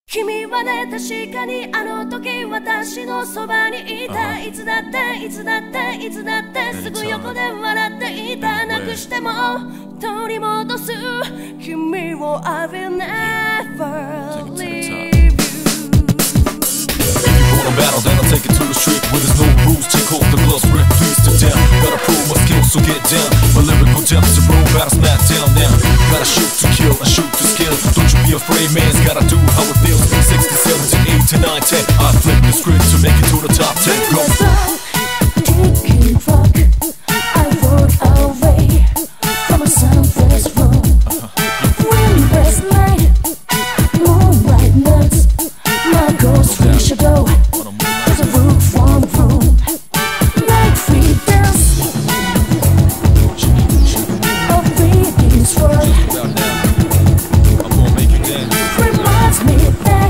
君はね、確かにあの時私のそばにいた。いつだっていつだっていつだってすぐ横で笑っていた。なくしても取り戻す君を I will never leave you. If you want a battle, then I'll take it to the street where there's no rules. Take off the gloves, rip, please sit down. Gotta prove my skills, so get down. My lyrical depths are roll battle, smack down now. Gotta shoot to kill, I shoot to skill. Don't you be afraid, man's gotta do how it feels. 6 to 7 to 8 to 9, 10. I flip the script to make it to the top 10. Go. I walk away from a sunless room. Windless night, moonlight nights. My ghost we should go. There's a room from room. Night free dance. A breathing's word reminds me that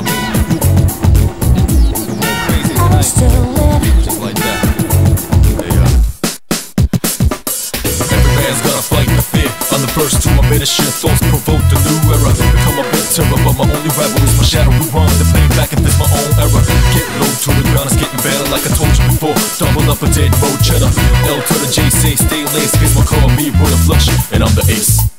I'm still living. Just like that. Every man's gotta fight the fear. I'm the first to admit it, shit. Thoughts provoke the new era. Become a bit terror, but my only rival is my shadow. We run the play back if it's my own era. Get low to the ground, it's getting better like I told you before. Double up a dead road cheddar. L to the J, say stay lace. Cause my car be with a flush, and I'm the ace.